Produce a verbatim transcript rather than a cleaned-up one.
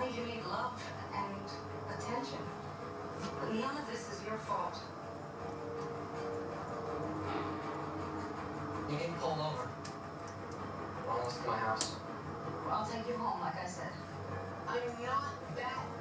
know you need love and attention. But none of this is your fault. You need to pull over. Almost to my house. I'll take you home, like I said. I'm not that